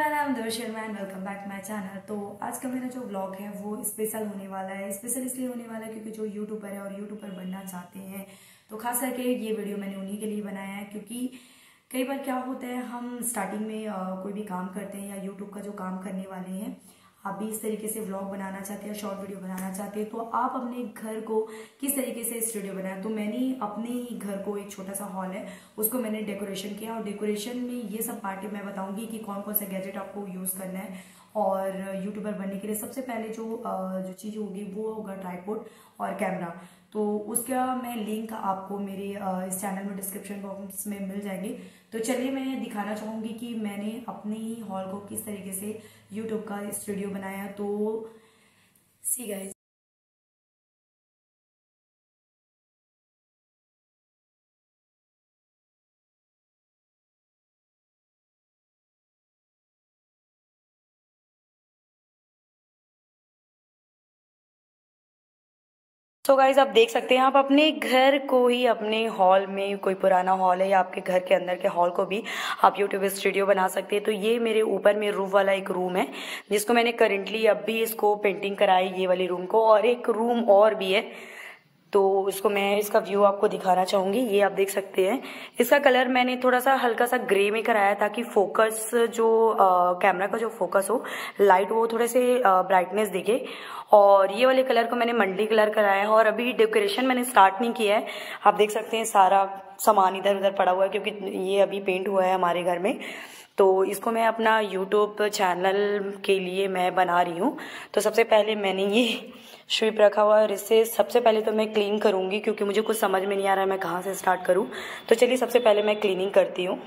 मेरा नाम Darshan and welcome back to my channel. तो आज का मेरा जो व्लॉग है वो स्पेशल होने वाला है। स्पेशल इसलिए होने वाला है क्योंकि जो यूट्यूबर है और यूट्यूबर बनना चाहते हैं तो खास करके ये वीडियो मैंने उन्हीं के लिए बनाया है। क्योंकि कई बार क्या होता है, हम स्टार्टिंग में कोई भी काम करते हैं या यूट्यूब का जो काम करने वाले हैं, आप भी इस तरीके से व्लॉग बनाना चाहते हैं, शॉर्ट वीडियो बनाना चाहते हैं, तो आप अपने घर को किस तरीके से स्टूडियो बनाया। तो मैंने अपने ही घर को, एक छोटा सा हॉल है, उसको मैंने डेकोरेशन किया और डेकोरेशन में ये सब पार्टी मैं बताऊंगी कि कौन कौन सा गैजेट आपको यूज करना है। और यूट्यूबर बनने के लिए सबसे पहले जो चीज होगी वो होगा ट्राइपॉड और कैमरा। तो उसका मैं लिंक आपको मेरे इस चैनल में डिस्क्रिप्शन बॉक्स में मिल जाएंगे। तो चलिए मैं दिखाना चाहूंगी कि मैंने अपने ही हॉल को किस तरीके से यूट्यूब का स्टूडियो बनाया। तो सी गाइस, तो गाइज आप देख सकते हैं, आप अपने घर को ही, अपने हॉल में कोई पुराना हॉल है या आपके घर के अंदर के हॉल को भी आप यूट्यूब स्टूडियो बना सकते हैं। तो ये मेरे ऊपर में रूफ वाला एक रूम है जिसको मैंने करेंटली अभी इसको पेंटिंग कराई, ये वाली रूम को, और एक रूम और भी है। तो इसको मैं, इसका व्यू आपको दिखाना चाहूंगी। ये आप देख सकते हैं, इसका कलर मैंने थोड़ा सा हल्का सा ग्रे में कराया ताकि फोकस जो कैमरा का जो फोकस हो, लाइट, वो थोड़े से ब्राइटनेस दिखे। और ये वाले कलर को मैंने मंडी कलर कराया है और अभी डेकोरेशन मैंने स्टार्ट नहीं किया है। आप देख सकते हैं सारा सामान इधर उधर पड़ा हुआ है क्योंकि ये अभी पेंट हुआ है हमारे घर में। तो इसको मैं अपना यूट्यूब चैनल के लिए मैं बना रही हूँ। तो सबसे पहले मैंने ये स्वीप रखा हुआ है और इससे सबसे पहले तो मैं क्लीन करूंगी क्योंकि मुझे कुछ समझ में नहीं आ रहा है मैं कहाँ से स्टार्ट करूँ। तो चलिए सबसे पहले मैं क्लीनिंग करती हूँ।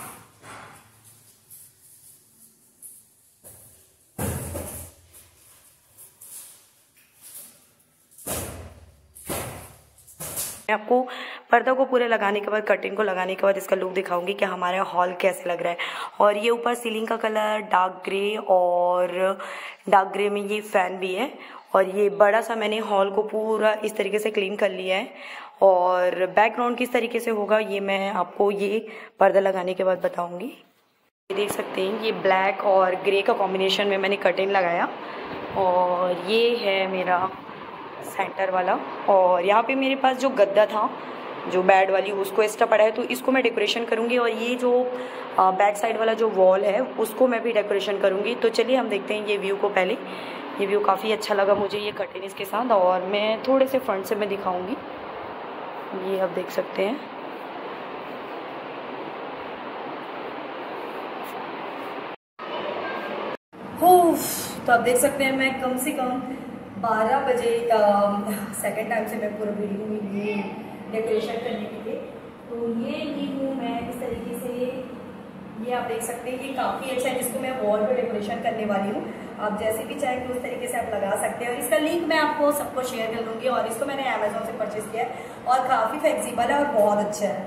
मैं आपको पर्दा को पूरे लगाने के बाद, कर्टेन को लगाने के बाद इसका लुक दिखाऊंगी कि हमारा हॉल कैसे लग रहा है। और ये ऊपर सीलिंग का कलर डार्क ग्रे, और डार्क ग्रे में ये फैन भी है। और ये बड़ा सा मैंने हॉल को पूरा इस तरीके से क्लीन कर लिया है। और बैकग्राउंड किस तरीके से होगा ये मैं आपको ये पर्दा लगाने के बाद बताऊंगी। ये देख सकते हैं, ये ब्लैक और ग्रे का कॉम्बिनेशन में मैंने कर्टेन लगाया। और ये है मेरा सेंटर वाला। और यहाँ पे मेरे पास जो गद्दा था, जो बेड वाली, उसको एक्स्ट्रा पड़ा है, तो इसको मैं डेकोरेशन करूँगी। और ये जो बैक साइड वाला जो वॉल है उसको मैं भी डेकोरेशन करूँगी। तो चलिए हम देखते हैं ये व्यू को। पहले ये व्यू काफ़ी अच्छा लगा मुझे, ये कर्टेन इसके साथ। और मैं थोड़े से फ्रंट से मैं दिखाऊँगी, ये आप देख सकते हैं। तो आप देख सकते हैं मैं कम से कम 12 बजे सेकेंड टाइम से मैं पूरा वीडियो में ये डेकोरेशन करने के लिए। तो ये रूम है इस तरीके से, ये आप देख सकते हैं, ये काफ़ी अच्छा है जिसको मैं वॉल पे डेकोरेशन करने वाली हूँ। आप जैसे भी चाहेंगे उस तरीके से आप लगा सकते हैं। और इसका लिंक मैं आपको सबको शेयर कर दूंगी। और इसको मैंने अमेजोन से परचेज किया है और काफ़ी फ्लेक्सिबल है और बहुत अच्छा है।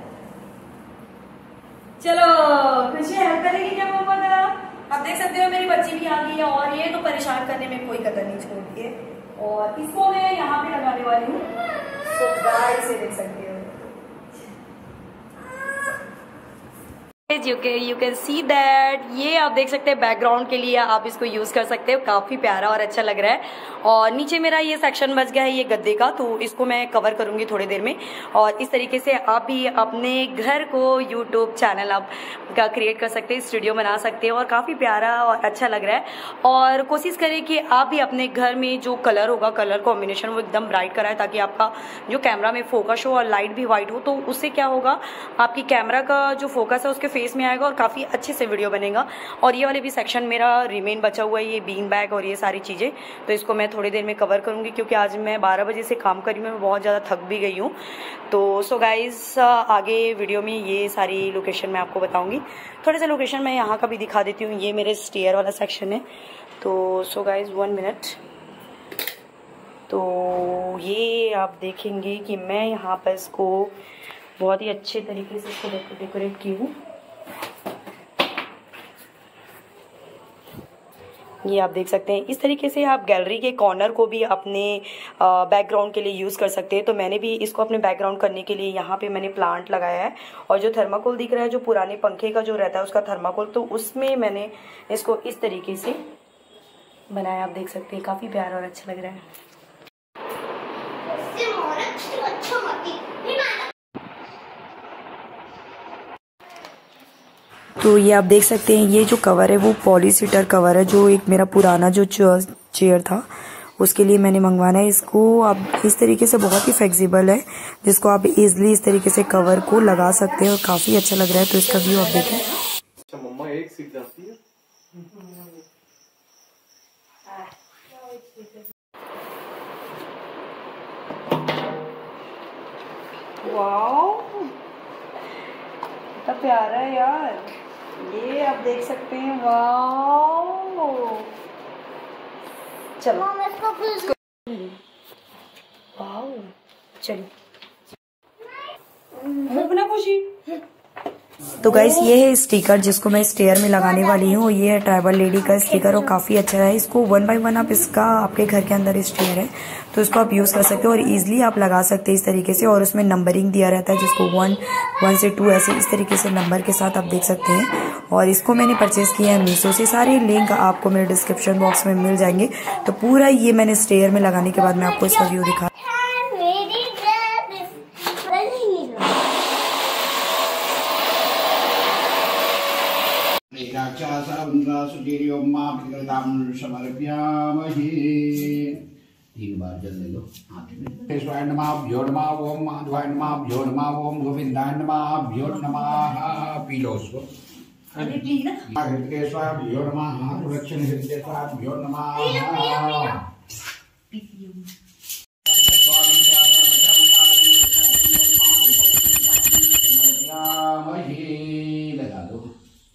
चलो खुशी हेल्प करेगी क्या मम्मा का? आप देख सकते हो मेरी बच्ची भी आ गई है और ये तो परेशान करने में कोई कदर नहीं छोड़ती है। और इसको मैं यहाँ पे लगाने वाली हूँ। तो गाइस ये देख सकते हो, यू कैन सी दैट। ये आप देख सकते हैं बैकग्राउंड के लिए आप इसको यूज कर सकते हो, काफी प्यारा और अच्छा लग रहा है। और नीचे मेरा ये सेक्शन बच गया है ये गद्दे का, तो इसको मैं कवर करूंगी थोड़ी देर में। और इस तरीके से आप भी अपने घर को यूट्यूब चैनल आप का क्रिएट कर सकते हैं, स्टूडियो बना सकते हैं और काफी प्यारा और अच्छा लग रहा है। और कोशिश करें कि आप भी अपने घर में जो कलर होगा, कलर कॉम्बिनेशन वो एकदम ब्राइट कराए ताकि आपका जो कैमरा में फोकस हो और लाइट भी व्हाइट हो। तो उससे क्या होगा, आपकी कैमरा का जो फोकस है उसके फेस में आएगा और काफी अच्छे से वीडियो बनेगा। और ये वाले भी सेक्शन मेरा रिमेन बचा हुआ है, ये बीन बैग और ये सारी चीजें, तो इसको मैं थोड़ी देर में कवर करूंगी क्योंकि आज मैं 12 बजे से काम कर रही हूँ, मैं बहुत ज्यादा थक भी गई हूँ। तो सो गाइज आगे वीडियो में ये सारी लोकेशन मैं आपको बताऊंगी। थोड़े से लोकेशन मैं यहाँ का भी दिखा देती हूँ। ये मेरे स्टेयर वाला सेक्शन है। तो सो गाइज 1 मिनट। तो ये आप देखेंगे कि मैं यहाँ पर इसको बहुत ही अच्छे तरीके से इसको डेकोरेट की हूँ। ये आप देख सकते हैं, इस तरीके से आप गैलरी के कॉर्नर को भी अपने बैकग्राउंड के लिए यूज़ कर सकते हैं। तो मैंने भी इसको अपने बैकग्राउंड करने के लिए यहाँ पे मैंने प्लांट लगाया है। और जो थर्माकोल दिख रहा है, जो पुराने पंखे का जो रहता है उसका थर्माकोल, तो उसमें मैंने इसको इस तरीके से बनाया। आप देख सकते हैं काफ़ी प्यारा और अच्छा लग रहा है। तो ये आप देख सकते हैं, ये जो कवर है वो पॉलीसीटर कवर है, जो एक मेरा पुराना जो चेयर था उसके लिए मैंने मंगवाना है। इसको आप इस तरीके से बहुत ही फ्लेक्सिबल है, जिसको आप इजीली इस तरीके से कवर को लगा सकते हैं और काफ़ी अच्छा लग रहा है। तो इसका व्यू आप देखें। अच्छा मम्मा एक सीट जाती है। वाओ, कितना प्यारा है यार, ये आप देख सकते हैं। वाओ, चलो वाओ, चलिए अपना खुशी। तो गाइस ये है स्टिकर जिसको मैं स्टेयर में लगाने वाली हूँ। ये है ट्राइबल लेडी का स्टिकर और काफी अच्छा है। इसको 1 बाय 1 आप इसका आपके घर के अंदर स्टेयर है तो इसको आप यूज कर सकते हो और इजीली आप लगा सकते हैं इस तरीके से। और उसमें नंबरिंग दिया रहता है, जिसको 1 से 2 ऐसे इस तरीके से नंबर के साथ आप देख सकते हैं। और इसको मैंने परचेज किया है मीशो से। सारे लिंक आपको मेरे डिस्क्रिप्शन बॉक्स में मिल जाएंगे। तो पूरा ये मैंने स्टेयर में लगाने के बाद मैं आपको इसका व्यू दिखा। तीन बार जल ले लो हाथ में। केशवाय नमः भ्यो नमः ओम माधवाय नमः भ्यो नमः ओम गोविंदाय नमः भ्यो नमः। पी लो उसको। हृदयेश्वराय भ्यो नमः। हाथ रक्षण हृदयेश्वराय भ्यो नमः। लगा दो।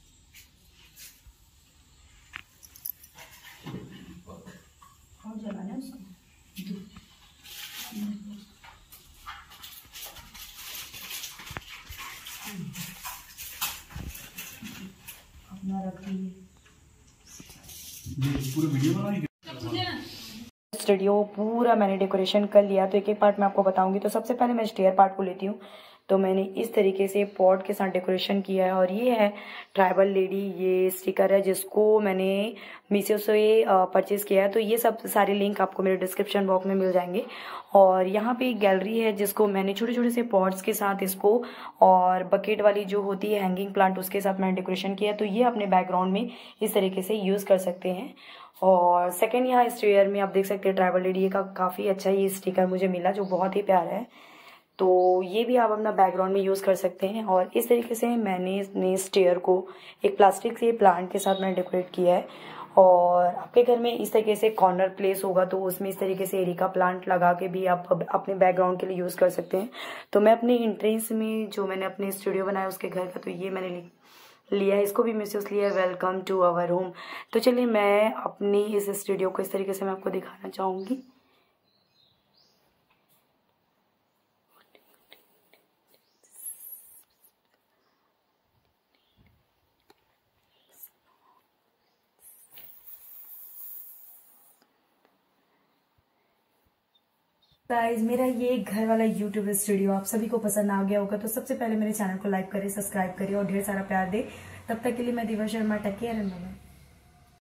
स्टूडियो पूरा मैंने डेकोरेशन कर लिया। तो एक एक पार्ट मैं आपको बताऊंगी। तो सबसे पहले मैं स्टेयर पार्ट को लेती हूँ। तो मैंने इस तरीके से पॉट के साथ डेकोरेशन किया है। और ये है ट्राइबल लेडी, ये स्टिकर है जिसको मैंने मीशो से परचेज किया है। तो ये सब सारे लिंक आपको मेरे डिस्क्रिप्शन बॉक्स में मिल जाएंगे। और यहाँ पे एक गैलरी है जिसको मैंने छोटे छोटे से पॉट्स के साथ इसको, और बकेट वाली जो होती है हैंगिंग प्लांट, उसके साथ मैंने डेकोरेशन किया। तो ये अपने बैकग्राउंड में इस तरीके से यूज कर सकते हैं। और सेकेंड यहाँ स्टेयर में आप देख सकते हैं ट्राइबल लेडी का काफ़ी अच्छा ये स्टिकर मुझे मिला, जो बहुत ही प्यारा है। तो ये भी आप अपना बैकग्राउंड में यूज़ कर सकते हैं। और इस तरीके से मैंने अपने स्टेयर को एक प्लास्टिक के प्लांट के साथ मैंने डेकोरेट किया है। और आपके घर में इस तरीके से कॉर्नर प्लेस होगा तो उसमें इस तरीके से एरिका प्लांट लगा के भी आप अपने बैकग्राउंड के लिए यूज़ कर सकते हैं। तो मैं अपने एंट्रेंस में जो मैंने अपने स्टूडियो बनाया उसके घर का, तो ये मैंने लिया है, इसको भी मैसेज लिया है, वेलकम टू आवर होम। तो चलिए मैं अपनी इस स्टूडियो को इस तरीके से मैं आपको दिखाना चाहूँगी। गाइस मेरा ये घर वाला यूट्यूब स्टूडियो आप सभी को पसंद आ गया होगा। तो सबसे पहले मेरे चैनल को लाइक करें, सब्सक्राइब करें और ढेर सारा प्यार दे। तब तक के लिए मैं Divya Sharma, take care and bye.